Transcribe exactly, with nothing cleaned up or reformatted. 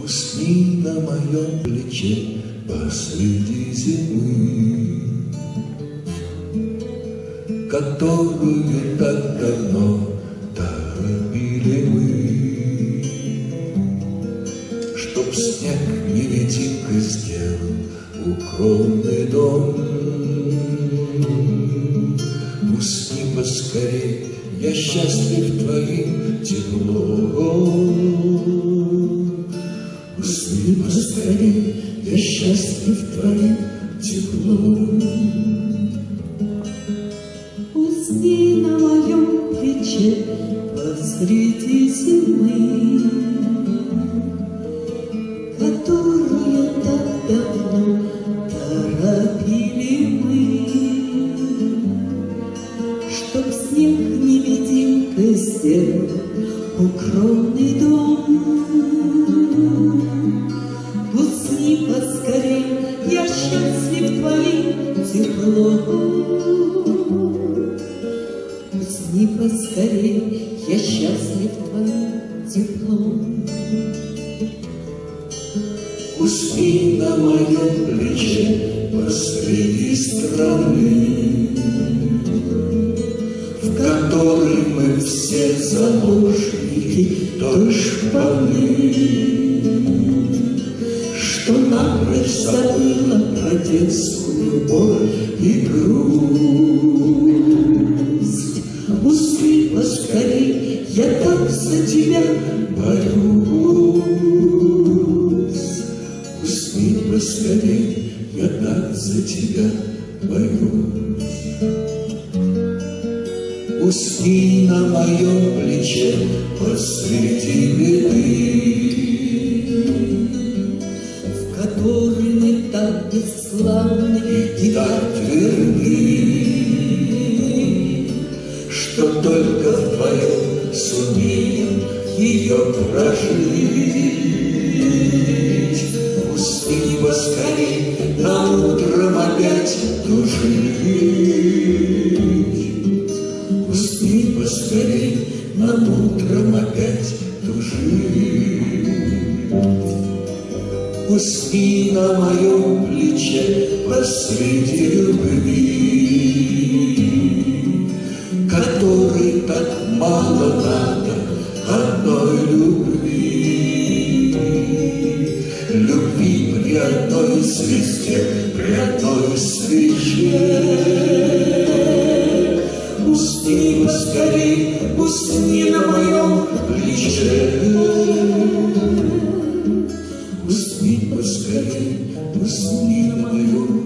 Усни на моем плече посреди зимы, которую так давно торопили мы, чтоб снег невидимкой сделал укромный дом. Усни поскорей, я счастлив твоим теплом. Усни поскорей, я счастлив твоим теплом. Усни на моем плече посреди зимы, которую так давно торопили мы, чтоб снег невидимкой сделал укромный дом. Усни поскорей, я счастлив твоим теплом. Усни поскорей, я счастлив твоим теплом. Усни на моем плече посреди страны, в которой мы все заложники той шпаны, что напрочь забыла про детскую боль и грусть. Усни поскорей, я так за тебя боюсь. Усни поскорей, я так за тебя боюсь. Усни на моем плече посреди беды, в которой мы так бесславны и так тверды, что только вдвоем сумеем ее прожить. Усни поскорей, нам утром опять тужить. Усни поскорей, нам утром опять тужить. Усни на моем плече посреди любви, которой так мало надо одной любви. Любви при одной звезде, при одной свече. Усни поскорей, усни на моем плече. Усни поскорей, усни на моем